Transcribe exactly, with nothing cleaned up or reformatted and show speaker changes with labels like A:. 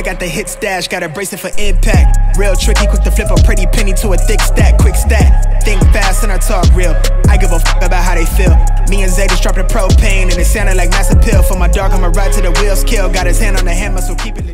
A: I got the hit stash, got a bracelet for impact. Real tricky, quick to flip a pretty penny to a thick stack. Quick stat, think fast and I talk real. I give a fuck about how they feel. Me and Zay just dropped the propane and it sounded like mass appeal. For my dog, I'ma ride till the wheels kill. Got his hand on the hammer, so keep it